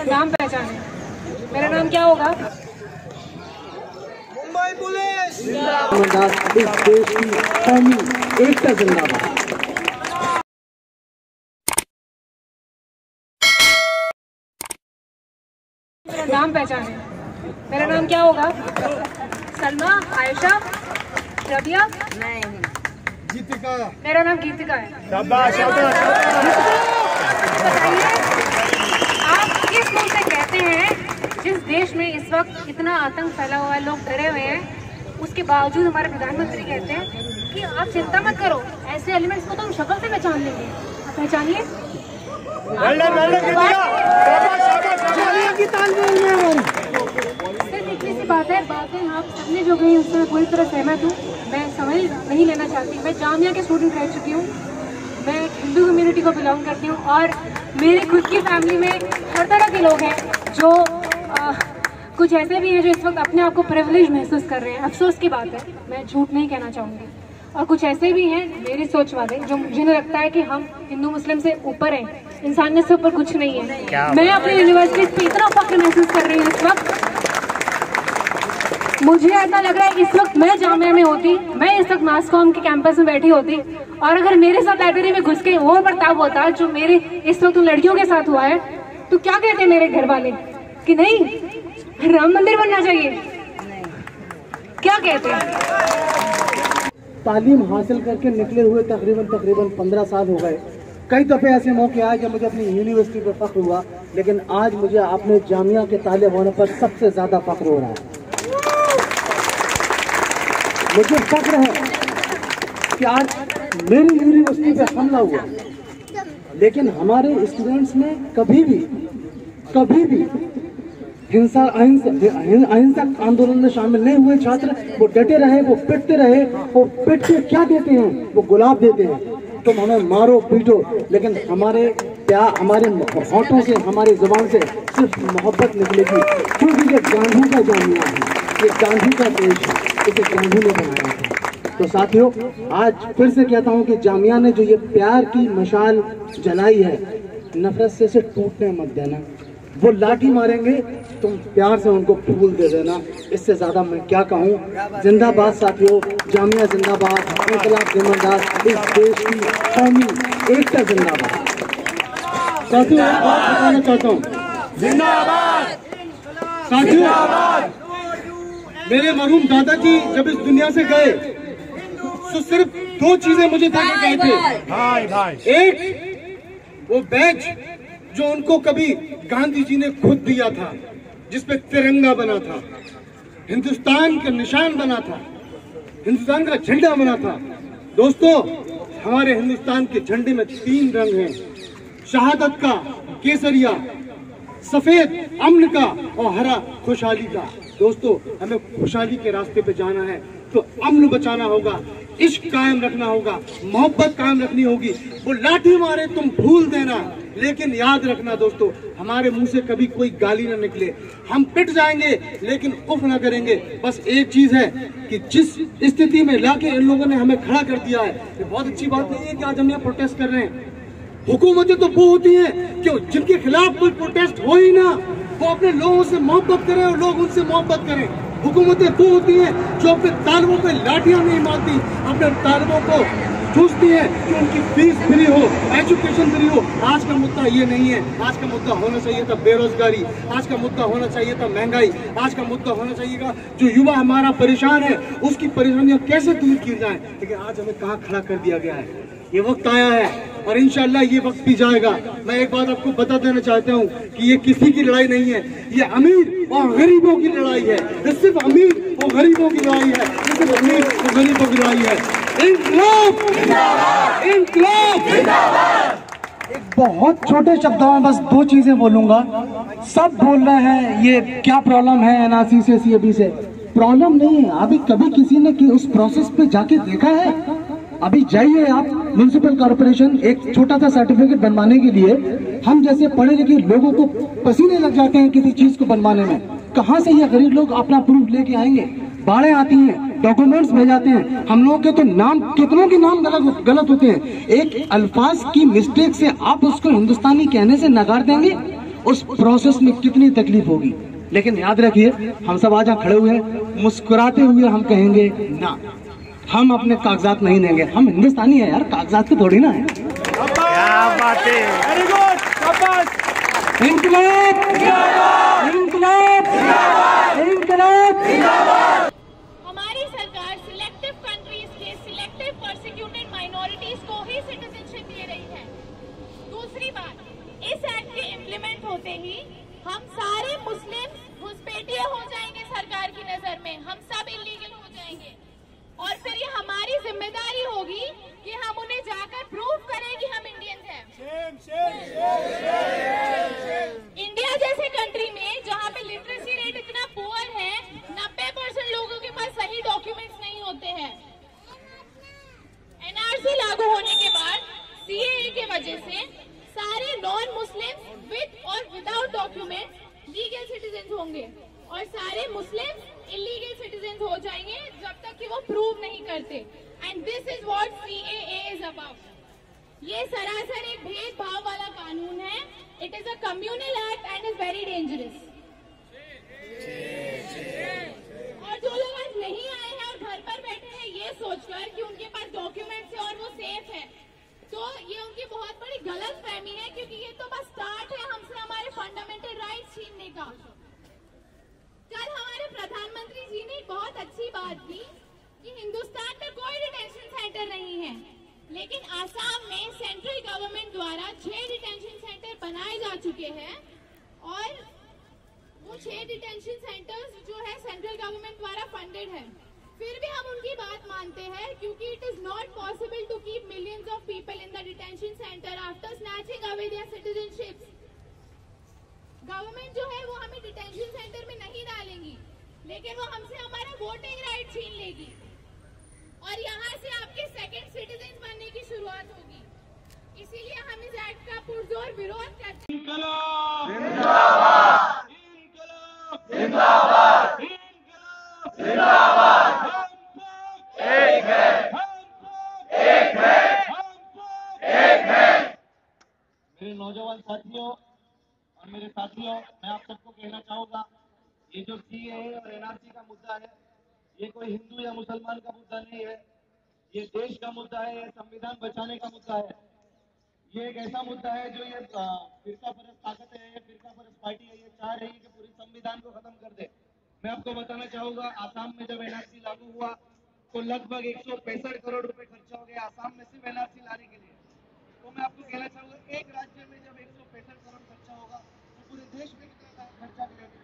नाम पहचाने। मेरा नाम क्या होगा? मुंबई पुलिस जिंदाबाद। इस देश की कौमी एकता जिंदाबाद। मेरा नाम पहचाने। मेरा नाम क्या होगा? सलमा, आयशा, रबिया, गीतिका। मेरा नाम गीतिका है। शाबाश बताइए, आप किस मुंह से कहते हैं जिस देश में इस वक्त इतना आतंक फैला हुआ है, लोग डरे हुए हैं, उसके बावजूद हमारे प्रधानमंत्री कहते हैं कि आप चिंता मत करो, ऐसे एलिमेंट्स को तो हम शक्ल से पहचान लेंगे। आप पहचानिए। सिर्फ इतनी सी बात है, बातें आप सबने जो कही उससे मैं पूरी तरह सहमत हूँ। मैं समझ नहीं लेना चाहती। मैं जामिया के स्टूडेंट रह चुकी हूँ। मैं हिंदू कम्युनिटी को बिलोंग करती हूँ और मेरी खुद की फैमिली में हर तरह के लोग हैं जो कुछ ऐसे भी हैं जो इस वक्त अपने आप को प्रिविलेज महसूस कर रहे हैं। अफसोस की बात है, मैं झूठ नहीं कहना चाहूँगी। और कुछ ऐसे भी हैं मेरी सोच वाले जो जिन्हें लगता है कि हम हिंदू मुस्लिम से ऊपर हैं, इंसानियत से ऊपर कुछ नहीं है। मैं अपनी यूनिवर्सिटी पे इतना फख्र महसूस कर रही हूँ इस वक्त। मुझे ऐसा लग रहा है इस वक्त मैं जामिया में होती, मैं इस वक्त मास कॉम के कैंपस में बैठी होती और अगर मेरे साथ लाइब्रेरी में घुस के वो बर्ताव होता जो मेरे इस वक्त उन लड़कियों के साथ हुआ है, तो क्या कहते मेरे घर वाले कि नहीं राम मंदिर बनना चाहिए? क्या कहते हैं? तालीम हासिल करके निकले हुए तकरीबन 15 साल हो गए। कई दफ़े ऐसे मौके आए जब मुझे अपनी यूनिवर्सिटी पर फख्र हुआ, लेकिन आज मुझे अपने जामिया के तालिब होने पर सबसे ज़्यादा फख्र हो रहा है। मुझे फख्र है कि आज मेरी यूनिवर्सिटी पे हमला हुआ, लेकिन हमारे स्टूडेंट्स ने कभी भी अहिंसक आंदोलन में शामिल नहीं हुए। छात्र वो डटे रहे, वो पिटते रहे। वो पिट के क्या देते हैं? वो गुलाब देते हैं, तुम हमें मारो पीटो, लेकिन हमारे हमारे होठों से, हमारी जुबान से सिर्फ मोहब्बत निकलेगी, क्योंकि ये गांधी का जामिया है, ये गांधी का देश है, इसे गांधी ने बनाया था। तो साथियों, आज फिर से कहता हूँ कि जामिया ने जो ये प्यार की मशाल जलाई है, नफरत से इसे टूटने मत देना। वो लाठी मारेंगे, तुम प्यार से उनको फूल दे देना। इससे ज्यादा मैं क्या कहूँ। जिंदाबाद साथियों, जामिया जिंदाबाद, इनकलाब जिंदाबाद, इस देश की कौमी एकता जिंदाबाद। साथियों, एक बात बताना चाहता हूँ, जिंदाबाद। साथियों, मेरे मरहूम दादाजी जब इस दुनिया से गए तो सिर्फ 2 चीजें मुझे देके गए थे। एक वो बैज जो उनको कभी गांधी जी ने खुद दिया था, जिसपे तिरंगा बना था, हिंदुस्तान का निशान बना था, हिंदुस्तान का झंडा बना था। दोस्तों, हमारे हिंदुस्तान के झंडे में 3 रंग हैं, शहादत का, केसरिया, सफेद अमन का और हरा खुशहाली का। दोस्तों, हमें खुशहाली के रास्ते पे जाना है तो अमन बचाना होगा, इश्क कायम रखना होगा, मोहब्बत कायम रखनी होगी। वो लाठी मारे तुम भूल देना, लेकिन याद रखना दोस्तों, हमारे मुंह से कभी कोई गाली ना निकले। हम पिट जाएंगे लेकिन उफ ना करेंगे। बस एक चीज है कि जिस स्थिति में लाके इन लोगों ने हमें खड़ा कर दिया है, ये बहुत अच्छी बात नहीं है कि आज हम यहाँ प्रोटेस्ट कर रहे हैं। हुकूमतें तो वो होती हैं कि जिनके खिलाफ कोई प्रोटेस्ट हो ही ना, वो अपने लोगों से मोहब्बत करें और लोग उनसे मोहब्बत करें। हुकूमतें वो होती हैं जो अपने तालिबों पे लाठियां नहीं मारती, अपने तालिबों को सोचती है कि उनकी फीस फ्री हो, एजुकेशन फ्री हो। आज का मुद्दा ये नहीं है। आज का मुद्दा होना चाहिए था बेरोजगारी, आज का मुद्दा होना चाहिए था महंगाई, आज का मुद्दा होना चाहिए था जो युवा हमारा परेशान है उसकी परेशानियां कैसे दूर की जाए। लेकिन आज हमें कहाँ खड़ा कर दिया गया है। ये वक्त आया है और इंशाल्लाह ये वक्त भी जाएगा। मैं एक बात आपको बता देना चाहता हूँ कि ये किसी की लड़ाई नहीं है, ये अमीर और गरीबों की लड़ाई है। ये सिर्फ अमीर और गरीबों की लड़ाई है, ये सिर्फ अमीर और गरीबों की लड़ाई है। इनकलाब इनकलाब। एक बहुत छोटे शब्दों में बस 2 चीजें बोलूंगा। सब बोल रहे हैं ये क्या प्रॉब्लम है एनआरसी से, सीएबी से। प्रॉब्लम नहीं है। अभी कभी किसी ने उस प्रोसेस पे जाके देखा है? अभी जाइए आप म्युनिसिपल कॉर्पोरेशन, एक छोटा सा सर्टिफिकेट बनवाने के लिए हम जैसे पढ़े लिखे लोगों को पसीने लग जाते हैं किसी चीज को बनवाने में। कहाँ से ये गरीब लोग अपना प्रूफ लेके आएंगे? बाढ़ें आती हैं, डॉक्यूमेंट्स भेजाते हैं, हम लोगों के तो नाम, कितनों के नाम गलत होते हैं। एक अल्फाज की मिस्टेक से आप उसको हिंदुस्तानी कहने से नकार देंगे उस प्रोसेस में कितनी तकलीफ होगी। लेकिन याद रखिए, हम सब आज यहाँ खड़े हुए हैं, मुस्कुराते हुए हम कहेंगे ना, हम अपने कागजात नहीं देंगे। हम हिंदुस्तानी है यार, कागजात के थोड़ी ना है। क्या बात है, वेरी गुड, शाबाश। इंकलाब इंकलाब इंकलाब। हमारी सरकार सिलेक्टिव कंट्रीज के सिलेक्टिव परसिक्यूटेड माइनॉरिटीज को ही सिटीजनशिप दे रही है। दूसरी बात, इस एक्ट के इम्प्लीमेंट होते ही हम सारे मुस्लिम घुसपैठिए हो जाएंगे सरकार की नजर में, हम सब इलीगल हो जाएंगे। और फिर ये हमारी जिम्मेदारी होगी कि हम उन्हें जाकर प्रूव करें कि हम इंडियंस हैं। इंडिया जैसे कंट्री में जहाँ पे लिटरेसी रेट इतना पुअर है, 90% लोगों के पास सही डॉक्यूमेंट्स नहीं होते हैं। एनआरसी लागू होने के बाद सीएए के वजह से सारे नॉन मुस्लिम विद और विदाउट डॉक्यूमेंट लीगल सिटीजन होंगे और सारे मुस्लिम इलीगल सिटीजन हो जाएंगे जब तक कि वो प्रूव नहीं करते। And this is what CAA is about. ये सरासर एक भेदभाव वाला कानून है। It is a communal act and is very dangerous. और जो लोग आज नहीं आए हैं और घर पर बैठे हैं ये सोचकर कि उनके पास डॉक्यूमेंट्स है और वो सेफ है, तो ये उनकी बहुत बड़ी गलत फहमी है, क्योंकि ये तो बस स्टार्ट है हमसे हमारे फंडामेंटल राइट्स छीनने का। कल हमारे प्रधानमंत्री जी ने एक बहुत अच्छी बात की कि हिंदुस्तान में कोई डिटेंशन सेंटर नहीं है, लेकिन आसाम में सेंट्रल गवर्नमेंट द्वारा 6 डिटेंशन सेंटर बनाए जा चुके हैं और वो 6 डिटेंशन सेंटर्स जो है सेंट्रल गवर्नमेंट द्वारा फंडेड है। फिर भी हम उनकी बात मानते हैं, क्योंकि it is not possible to keep millions of people in the detention centre after snatching away their citizenships. Government जो है वो हमें डिटेंशन सेंटर में नहीं डालेंगी, लेकिन वो हमसे हमारा वोटिंग राइट छीन लेगी और यहाँ से आपके सेकंड सिटीजन बनने की शुरुआत होगी। इसीलिए हम इस एक्ट का पुरजोर विरोध करते हैं। इंकलाब जिंदाबाद, इंकलाब जिंदाबाद, इंकलाब जिंदाबाद। एक है, एक है, एक है। मेरे नौजवान साथियों और मेरे साथियों, मैं आप सबको कहना चाहूंगा, ये जो सीएए और एनआरसी का मुद्दा है, ये कोई हिंदू या मुसलमान का मुद्दा नहीं है, ये देश का मुद्दा है, ये संविधान बचाने का मुद्दा है। ये एक ऐसा मुद्दा है जो ये फिरका परस्त ताकत है, ये फिरका परस्त पार्टी है, ये चाह रही है कि पूरी संविधान को खत्म कर दे। मैं आपको बताना चाहूंगा, आसाम में जब एनआरसी लागू हुआ तो लगभग 165 करोड़ रुपए खर्चा हो गया आसाम में सिर्फ एनआरसी लाने के लिए। तो मैं आपको कहना चाहूंगा, एक राज्य में जब 165 करोड़ खर्चा होगा तो पूरे देश में कितना खर्चा करेंगे।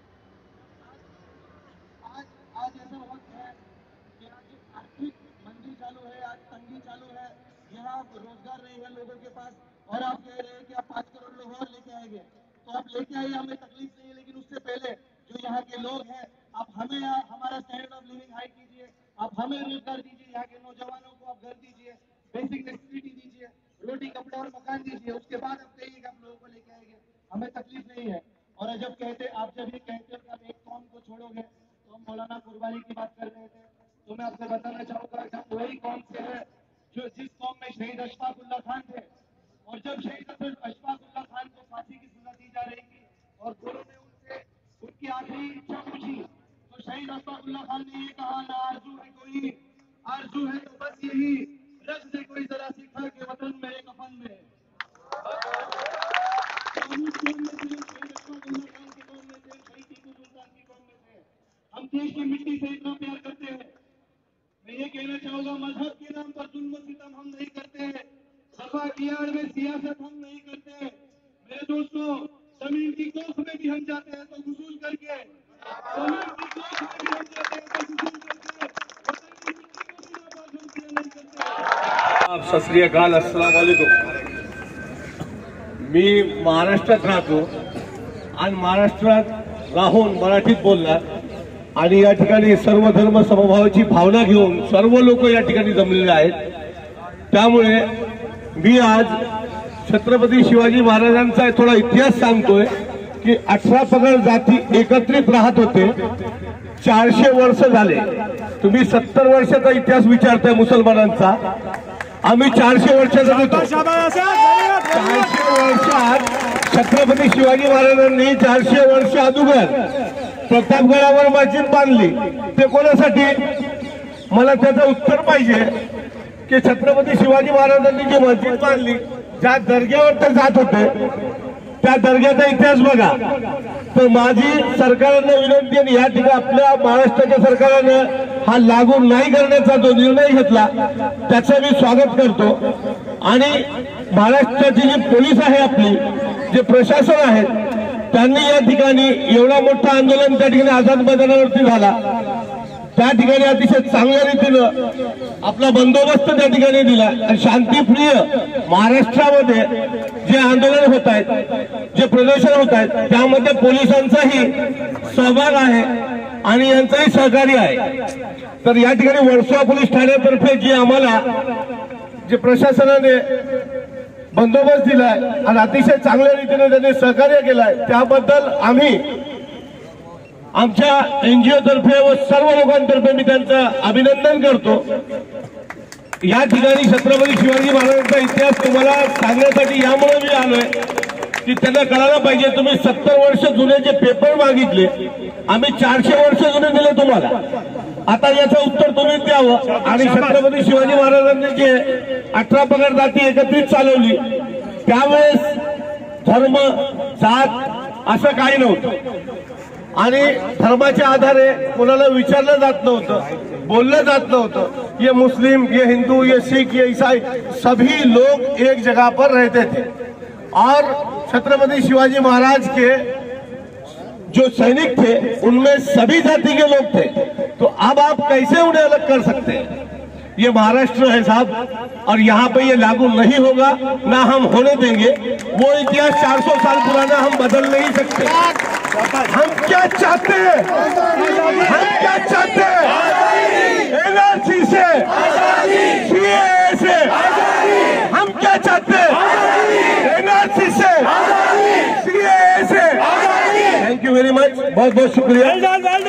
आज ऐसा वक्त है कि आज आर्थिक मंदी चालू है, आज तंगी चालू है, यहाँ रोजगार नहीं है लोगों के पास, और आप कह रहे हैं कि आप 5 करोड़ लोग और लेके आएंगे। तो आप लेके आइए, हमें तकलीफ नहीं है, लेकिन उससे पहले जो यहाँ के लोग हैं, आप हमें हमारा स्टैंडर्ड ऑफ लिविंग हाई कीजिए, आप हमें रोजगार दीजिए, यहाँ के नौजवानों को आप घर दीजिए, बेसिक नेसेसिटी दीजिए, रोटी कपड़ा और मकान दीजिए, उसके बाद आप कहिए कि आप लोगों को लेके आएंगे, हमें तकलीफ नहीं है। और जब कहते आप जब ये कहते हो कि आप एक कौम को छोड़ोगे, तो हम मौलाना कुर्बानी की बात कर रहे थे, तो मैं आपको बताना चाहूंगा कि हम वही कौम से है जो जिस कौम में शहीद अशफाक उल्ला खान थे, और जब शहीद अशफाक उल्ला खान को फांसी की सजा दी जा रही थी और गोरों ने उनसे उनकी आखिरी इच्छा पूछी, तो शहीद अशफाक उल्ला खान ने ये कहा, ना आरजू है कोई, आरजू है तो बस यही, रख दे कोई जरा सिखा के वतन मेरे कफन में। हम देश की मिट्टी से इतना प्यार करते हैं। मैं ये कहना चाहूंगा, मजहब के नाम पर जुल्म सितम हम नहीं करते हैं, सफा की आड़ में सियासत हम नहीं करते हैं। मेरे दोस्तों, जमीन की कोख में भी हम जाते हैं तो गुसूल करके, जमीन की कोख में भी हम जाते हैं तो गुसूल करके, वतन की मिट्टी को भी नापाक हम किया नहीं करते। आप सत श्री अकाल, अस्सलाम वालेकुम। मी महाराष्ट्रात राहतो आणि महाराष्ट्रात राहून मराठीत बोलणार, आणि या ठिकाणी सर्व धर्म समभावाची भावना घेऊन सर्व लोक या ठिकाणी जमलेले आहेत। त्यामुळे मी आज छत्रपती शिवाजी महाराजांचा थोडा इतिहास सांगतोय की 18 पगड जाती एकत्रित राहत होते, 400 वर्ष झाले। तुम्ही 70 वर्षाचा इतिहास विचारताय मुसलमानांचा, आम्ही 400 वर्षाचा होतो। 400 वर्षात छत्रपती शिवाजी महाराजांनी 400 वर्ष अगोदर प्रतापगडावर मस्जिद बांधली, ते कोणासाठी? मला त्याचं उत्तर पाहिजे की छत्रपती शिवाजी महाराजांनी जी मस्जिद बांधली, ज्या दर्ग्यावर ते जात होते, त्या दर्ग्याचा इतिहास बघा. तर माझी सरकारने विनंती आहे, या ठिकाणी आपल्या महाराष्ट्राच्या सरकारनं हा लागू नाही करण्याचा जो निर्णय घेतला त्याचं मी स्वागत करतो. आणि महाराष्ट्राची जी पोलीस आहे, आपली जे प्रशासन आहे, त्यांनी या ठिकाणी एवढा मोठा आंदोलन त्या ठिकाणी आझाद मैदानावरती झाला, त्या ठिकाणी अतिशय चांगल्या रीतीनं आपला बंदोबस्त त्या ठिकाणी दिला. आणि शांतिप्रिय महाराष्ट्रामध्ये जे आंदोलन होत आहेत, जे प्रदर्शन होत आहेत, त्यामध्ये पोलिसांचाही सहभाग आहे आणि यांचंही सहकार्य आहे. तर या ठिकाणी वर्सोवा पोलीस ठाण्यातर्फे जे आम्हाला जे प्रशासनाने बंदोबस्त दिलाय आणि अतिशय चांगल्या रीतीने त्यांनी सहकार्य केलंय, त्याबद्दल आम्ही आमच्या NGO तर्फे व सर्व लोकांतर्फे मी त्यांचं अभिनंदन करतो. या ठिकाणी छत्रपती शिवाजी महाराजांचा इतिहास तुम्हाला सांगण्यासाठी यामुळे मी आलोय की त्यांना कळायला पाहिजे. तुम्ही 70 वर्ष जुने जे पेपर मागितले, आम्ही 400 वर्ष जुने दिले तुम्हाला. आता याचं उत्तर तुम्ही द्यावं. आणि छत्रपती शिवाजी महाराजांनी जे 18 पगड जाती एकत्रित चालवली, त्यावेळेस धर्म जात असं काही नव्हतं आणि धर्माच्या आधारे कोणाला विचारलं जात नव्हतं, बोललं जात नव्हतं. ये मुस्लिम, ये हिंदू, ये सिख, ये ईसाई, सभी लोग एक जगह पर रहते थे. और छत्रपति शिवाजी महाराज के जो सैनिक थे उनमें सभी जाति के लोग थे. तो अब आप कैसे उन्हें अलग कर सकते हैं? ये महाराष्ट्र है साहब, और यहाँ पे ये लागू नहीं होगा, ना हम होने देंगे. वो इतिहास 400 साल पुराना हम बदल नहीं सकते. हम क्या चाहते हैं? हम क्या चाहते हैं? NRC से, CAA से, हम क्या चाहते हैं? NRC से, CAA से. थैंक यू वेरी मच, बहुत बहुत शुक्रिया.